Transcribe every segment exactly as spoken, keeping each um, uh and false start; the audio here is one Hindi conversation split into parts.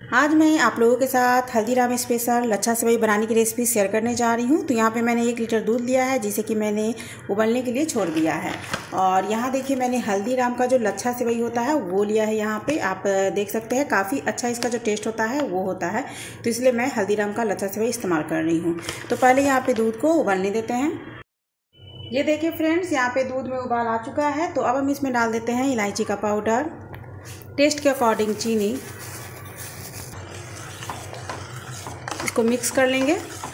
आज मैं आप लोगों के साथ हल्दीराम स्पेशल लच्छा सेवई बनाने की रेसिपी शेयर करने जा रही हूँ। तो यहाँ पे मैंने एक लीटर दूध लिया है जिसे कि मैंने उबलने के लिए छोड़ दिया है। और यहाँ देखिए मैंने हल्दीराम का जो लच्छा सेवई होता है वो लिया है। यहाँ पे आप देख सकते हैं काफ़ी अच्छा इसका जो टेस्ट होता है वो होता है, तो इसलिए मैं हल्दीराम का लच्छा सेवई इस्तेमाल कर रही हूँ। तो पहले यहाँ पर दूध को उबालने देते हैं। ये देखिए फ्रेंड्स, यहाँ पे दूध में उबाल आ चुका है। तो अब हम इसमें डाल देते हैं इलायची का पाउडर, टेस्ट के अकॉर्डिंग चीनी, इसको मिक्स कर लेंगे।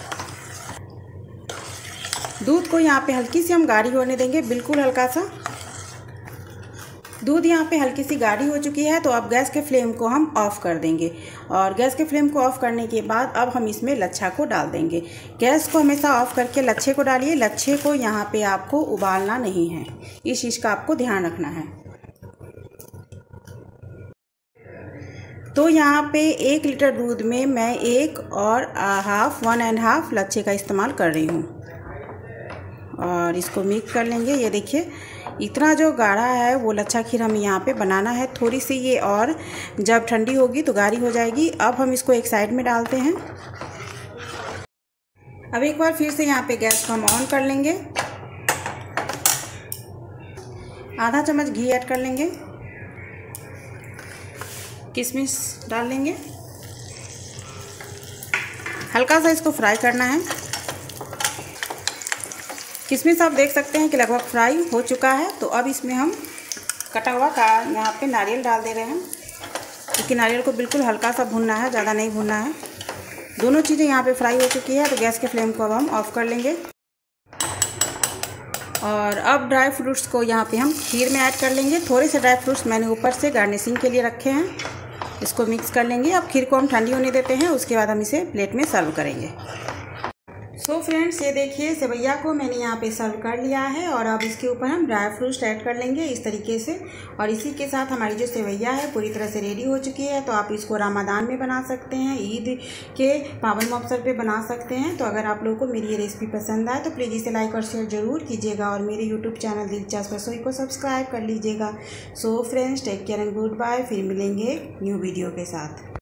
दूध को यहाँ पे हल्की सी हम गाढ़ी होने देंगे, बिल्कुल हल्का सा। दूध यहाँ पे हल्की सी गाढ़ी हो चुकी है, तो अब गैस के फ्लेम को हम ऑफ़ कर देंगे। और गैस के फ्लेम को ऑफ़ करने के बाद अब हम इसमें लच्छा को डाल देंगे। गैस को हमेशा ऑफ़ करके लच्छे को डालिए। लच्छे को यहाँ पे आपको उबालना नहीं है, इस चीज़ का आपको ध्यान रखना है। तो यहाँ पे एक लीटर दूध में मैं एक और हाफ वन एंड हाफ लच्छे का इस्तेमाल कर रही हूँ। और इसको मिक्स कर लेंगे। ये देखिए इतना जो गाढ़ा है वो लच्छा खीर हमें यहाँ पे बनाना है। थोड़ी सी ये और जब ठंडी होगी तो गाढ़ी हो जाएगी। अब हम इसको एक साइड में डालते हैं। अब एक बार फिर से यहाँ पे गैस को हम ऑन कर लेंगे। आधा चम्मच घी ऐड कर लेंगे, किशमिश डाल लेंगे, हल्का सा इसको फ्राई करना है। किशमिश आप देख सकते हैं कि लगभग फ्राई हो चुका है। तो अब इसमें हम कटा हुआ का यहाँ पे नारियल डाल दे रहे हैं, क्योंकि नारियल को बिल्कुल हल्का सा भूनना है, ज़्यादा नहीं भूनना है। दोनों चीज़ें यहाँ पे फ्राई हो चुकी है, तो गैस के फ्लेम को अब हम ऑफ़ कर लेंगे। और अब ड्राई फ्रूट्स को यहाँ पे हम खीर में ऐड कर लेंगे। थोड़े से ड्राई फ्रूट्स मैंने ऊपर से गार्निशिंग के लिए रखे हैं। इसको मिक्स कर लेंगे। अब खीर को हम ठंडी होने देते हैं, उसके बाद हम इसे प्लेट में सर्व करेंगे। सो so फ्रेंड्स, ये देखिए सेवैया को मैंने यहाँ पे सर्व कर लिया है। और अब इसके ऊपर हम ड्राई फ्रूट्स ऐड कर लेंगे इस तरीके से। और इसी के साथ हमारी जो सेवैया है पूरी तरह से रेडी हो चुकी है। तो आप इसको रमज़ान में बना सकते हैं, ईद के पावन अवसर पे बना सकते हैं। तो अगर आप लोगों को मेरी ये रेसिपी पसंद आए तो प्लीज़ इसे लाइक और शेयर ज़रूर कीजिएगा। और मेरे यूट्यूब चैनल दिलचस्प रसोई को सब्सक्राइब कर लीजिएगा। So friends, take care and good bye. फिर मिलेंगे न्यू वीडियो के साथ।